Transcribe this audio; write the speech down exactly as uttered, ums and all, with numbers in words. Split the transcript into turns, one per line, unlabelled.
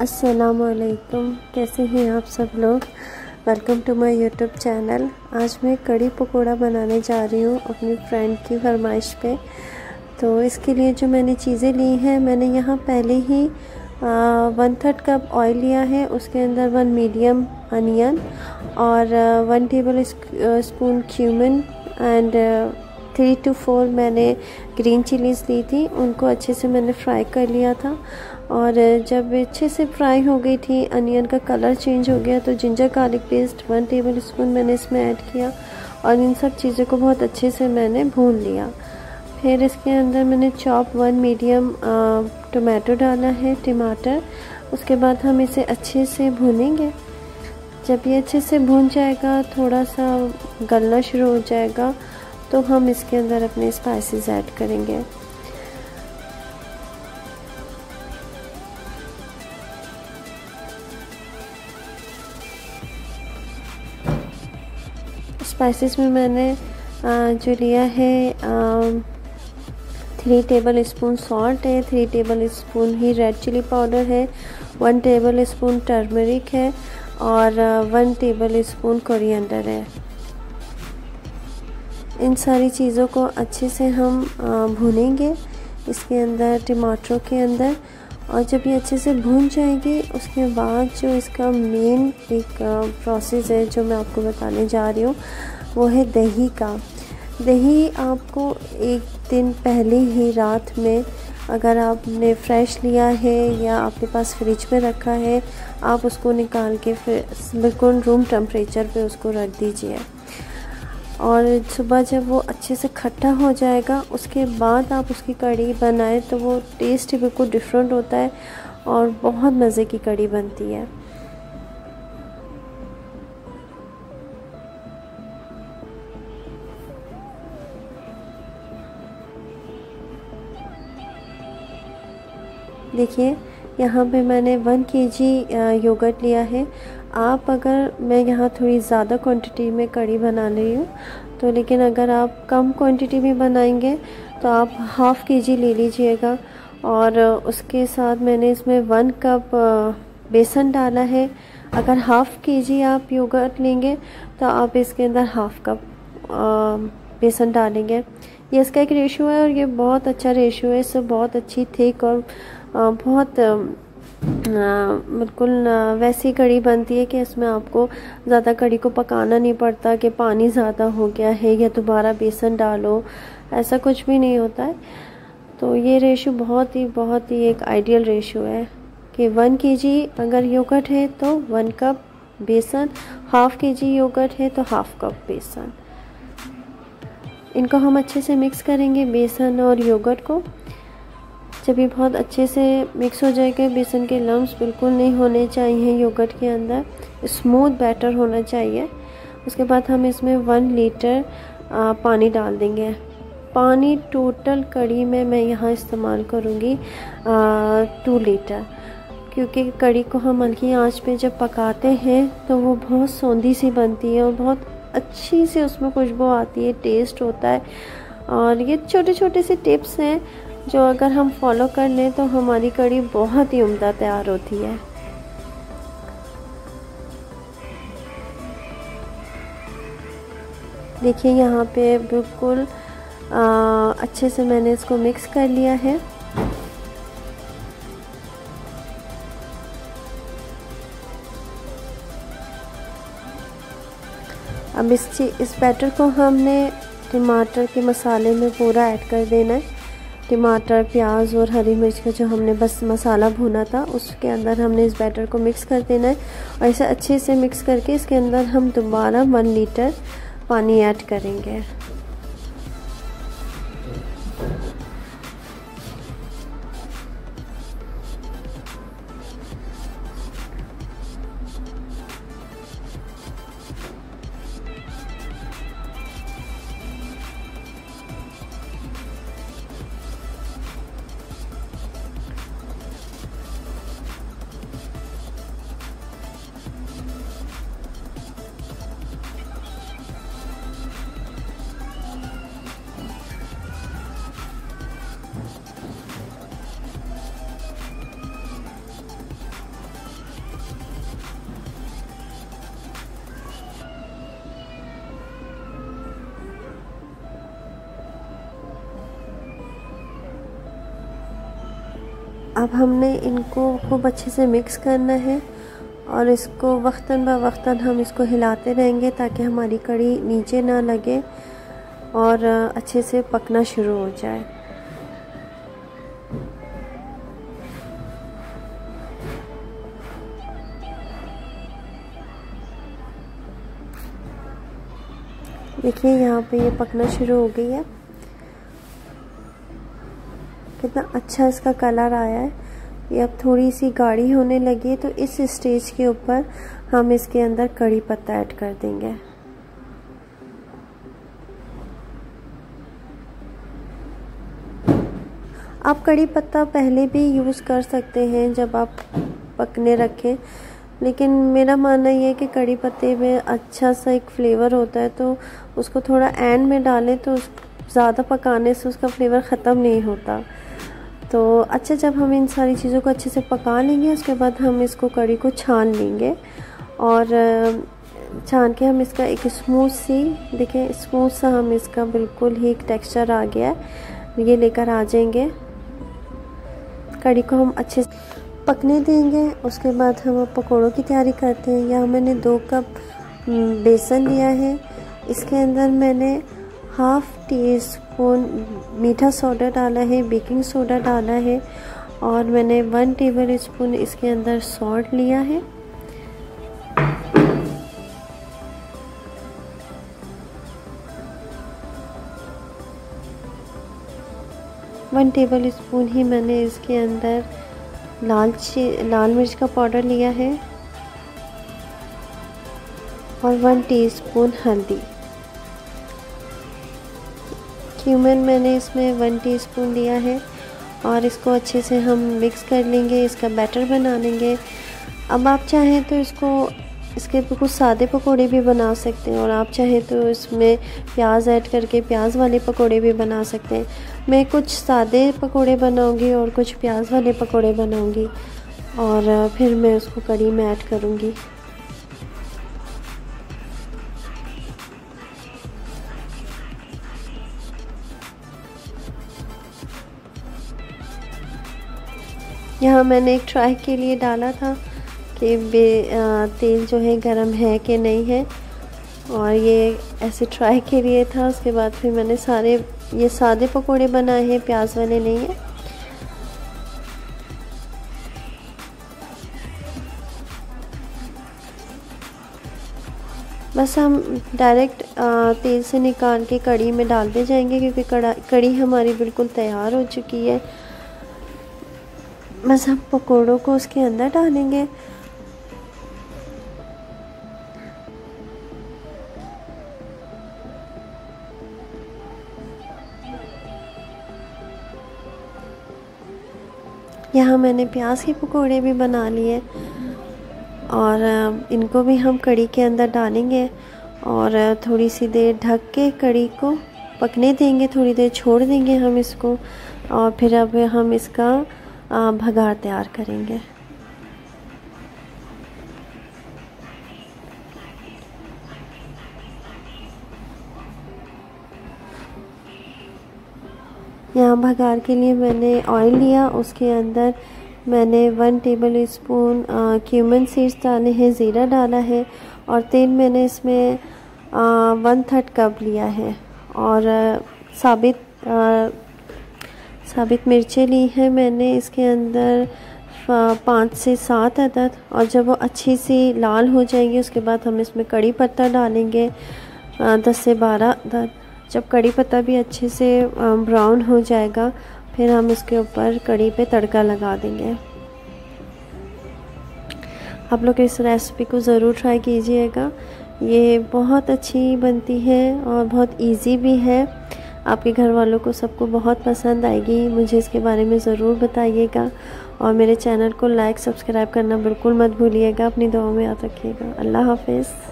अस्सलामुअलैकुम, कैसे हैं आप सब लोग। Welcome to my YouTube channel. आज मैं कड़ी पकोड़ा बनाने जा रही हूँ अपनी फ्रेंड की फरमाइश पे। तो इसके लिए जो मैंने चीज़ें ली हैं, मैंने यहाँ पहले ही आ, वन थर्ड कप ऑयल लिया है। उसके अंदर वन मीडियम अनियन और आ, one tablespoon cumin and three two four मैंने ग्रीन चिलीज़ ली थी। उनको अच्छे से मैंने फ्राई कर लिया था और जब अच्छे से फ्राई हो गई थी, अनियन का कलर चेंज हो गया, तो ginger garlic paste one tablespoon मैंने इसमें ऐड किया और इन सब चीज़ों को बहुत अच्छे से मैंने भून लिया। फिर इसके अंदर मैंने चॉप वन मीडियम टोमेटो डाला है, टमाटर। उसके बाद हम इसे अच्छे से भूनेंगे। जब ये अच्छे से भून जाएगा, थोड़ा सा गलना शुरू हो जाएगा, तो हम इसके अंदर अपने स्पाइसेस ऐड करेंगे। स्पाइसेस में मैंने आ, जो लिया है थ्री टेबल स्पून सॉल्ट है, थ्री टेबल स्पून ही रेड चिली पाउडर है, वन टेबल स्पून टर्मरिक है और वन टेबल स्पून कोरिएंडर है। इन सारी चीज़ों को अच्छे से हम भूनेंगे इसके अंदर, टमाटरों के अंदर। और जब ये अच्छे से भून जाएगी, उसके बाद जो इसका मेन एक प्रोसेस है जो मैं आपको बताने जा रही हूँ, वो है दही का। दही आपको एक दिन पहले ही रात में, अगर आपने फ्रेश लिया है या आपके पास फ्रिज में रखा है, आप उसको निकाल के फिर बिल्कुल रूम टेम्परेचर पे उसको रख दीजिए। और सुबह जब वो अच्छे से खट्टा हो जाएगा, उसके बाद आप उसकी कढ़ी बनाएं तो वो टेस्ट बिल्कुल डिफरेंट होता है और बहुत मज़े की कढ़ी बनती है। देखिए, यहाँ पे मैंने वन केजी योगर्ट लिया है। आप अगर, मैं यहाँ थोड़ी ज़्यादा क्वांटिटी में कढ़ी बना रही हूँ, तो लेकिन अगर आप कम क्वांटिटी में बनाएंगे तो आप हाफ़ के जी ले लीजिएगा। और उसके साथ मैंने इसमें वन कप बेसन डाला है। अगर हाफ़ के जी आप योगर्ट लेंगे तो आप इसके अंदर हाफ़ कप बेसन डालेंगे। ये इसका एक रेशो है और ये बहुत अच्छा रेशो है। इससे बहुत अच्छी थिक और बहुत बिल्कुल वैसी कढ़ी बनती है कि इसमें आपको ज़्यादा कढ़ी को पकाना नहीं पड़ता कि पानी ज़्यादा हो गया है या दोबारा बेसन डालो, ऐसा कुछ भी नहीं होता है। तो ये रेशो बहुत ही बहुत ही एक आइडियल रेशो है कि वन केजी अगर योगर्ट है तो वन कप बेसन, हाफ़ के जी योगर्ट है तो हाफ़ कप बेसन। इनको हम अच्छे से मिक्स करेंगे, बेसन और योगर्ट को। जब ये बहुत अच्छे से मिक्स हो जाएगा, बेसन के लम्स बिल्कुल नहीं होने चाहिए योगर्ट के अंदर, स्मूथ बैटर होना चाहिए। उसके बाद हम इसमें वन लीटर आ, पानी डाल देंगे। पानी टोटल कढ़ी में मैं यहाँ इस्तेमाल करूँगी टू लीटर, क्योंकि कढ़ी को हम हल्की आंच पे जब पकाते हैं तो वो बहुत सौंधी सी बनती है और बहुत अच्छी सी उसमें खुशबू आती है, टेस्ट होता है। और ये छोटे छोटे से टिप्स हैं जो अगर हम फॉलो कर लें तो हमारी कढ़ी बहुत ही उम्दा तैयार होती है। देखिए, यहाँ पे बिल्कुल अच्छे से मैंने इसको मिक्स कर लिया है। अब इस इस बैटर को हमने टमाटर के मसाले में पूरा ऐड कर देना है। टमाटर, प्याज और हरी मिर्च का जो हमने बस मसाला भुना था, उसके अंदर हमने इस बैटर को मिक्स कर देना है। और इसे अच्छे से मिक्स करके इसके अंदर हम दोबारा वन लीटर पानी ऐड करेंगे। अब हमने इनको खूब अच्छे से मिक्स करना है और इसको वक्तन ब वक्तन हम इसको हिलाते रहेंगे ताकि हमारी कड़ी नीचे ना लगे और अच्छे से पकना शुरू हो जाए। देखिए यहाँ पे ये पकना शुरू हो गई है। कितना अच्छा इसका कलर आया है। ये अब थोड़ी सी गाढ़ी होने लगी है, तो इस स्टेज के ऊपर हम इसके अंदर कड़ी पत्ता ऐड कर देंगे। आप कड़ी पत्ता पहले भी यूज़ कर सकते हैं जब आप पकने रखें, लेकिन मेरा मानना ये है कि कड़ी पत्ते में अच्छा सा एक फ्लेवर होता है, तो उसको थोड़ा एंड में डालें तो ज़्यादा पकाने से उसका फ्लेवर ख़त्म नहीं होता। तो अच्छा, जब हम इन सारी चीज़ों को अच्छे से पका लेंगे उसके बाद हम इसको कड़ी को छान लेंगे और छान के हम इसका एक स्मूथ सी, देखें स्मूथ सा हम इसका बिल्कुल ही एक टेक्सचर आ गया है, ये लेकर आ जाएंगे। कड़ी को हम अच्छे से पकने देंगे। उसके बाद हम पकौड़ों की तैयारी करते हैं। यहाँ मैंने दो कप बेसन लिया है, इसके अंदर मैंने हाफ़ टी स्पून मीठा सोडा डाला है, बेकिंग सोडा डाला है और मैंने वन टेबल स्पून इसके अंदर सॉल्ट लिया है। वन टेबल स्पून ही मैंने इसके अंदर लाल लाल मिर्च का पाउडर लिया है और वन टीस्पून हल्दी। क्यूमिन मैंने इसमें वन टीस्पून लिया है और इसको अच्छे से हम मिक्स कर लेंगे, इसका बैटर बना लेंगे। अब आप चाहें तो इसको इसके कुछ सादे पकोड़े भी बना सकते हैं और आप चाहें तो इसमें प्याज ऐड करके प्याज वाले पकोड़े भी बना सकते हैं। मैं कुछ सादे पकोड़े बनाऊंगी और कुछ प्याज वाले पकोड़े बनाऊंगी और फिर मैं उसको कड़ी में ऐड करूंगी। यहाँ मैंने एक ट्राई के लिए डाला था कि बे तेल जो है गरम है कि नहीं है, और ये ऐसे ट्राई के लिए था। उसके बाद फिर मैंने सारे ये सादे पकोड़े बनाए हैं, प्याज वाले नहीं है। बस हम डायरेक्ट तेल से निकाल के कड़ी में डालते जाएंगे क्योंकि कड़ा कड़ी हमारी बिल्कुल तैयार हो चुकी है। बस हम पकोड़ों को उसके अंदर डालेंगे। यहाँ मैंने प्याज के पकोड़े भी बना लिए और इनको भी हम कड़ी के अंदर डालेंगे और थोड़ी सी देर ढक के कड़ी को पकने देंगे, थोड़ी देर छोड़ देंगे हम इसको और फिर अब हम इसका भगार तैयार करेंगे। यहाँ भगार के लिए मैंने ऑयल लिया, उसके अंदर मैंने one tablespoon cumin seeds डाले हैं, ज़ीरा डाला है और तेल मैंने इसमें आ, वन थर्ड कप लिया है और आ, साबित आ, साबित मिर्चें ली हैं मैंने इसके अंदर पाँच से सात अदद, और जब वो अच्छी सी लाल हो जाएंगी उसके बाद हम इसमें कड़ी पत्ता डालेंगे दस से बारह अदद। जब कड़ी पत्ता भी अच्छे से ब्राउन हो जाएगा फिर हम इसके ऊपर कड़ी पे तड़का लगा देंगे। आप लोग इस रेसिपी को ज़रूर ट्राई कीजिएगा, ये बहुत अच्छी बनती है और बहुत इजी भी है। आपके घर वालों को सबको बहुत पसंद आएगी। मुझे इसके बारे में ज़रूर बताइएगा और मेरे चैनल को लाइक सब्सक्राइब करना बिल्कुल मत भूलिएगा। अपनी दुआओं में याद रखिएगा। अल्लाह हाफ़िज़।